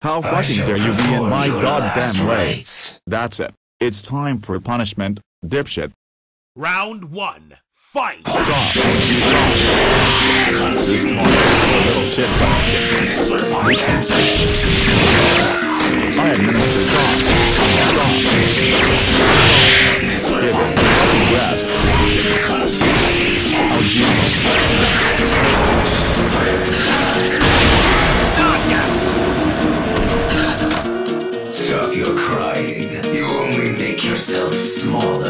How fucking dare you be in my goddamn way? That's it. It's time for punishment, dipshit. Round 1. Fight! Stop. This one is a little shit like shit. I administer God. Stop. Give it. Rest. Oh, Jesus. Stop your crying. You only make yourself smaller.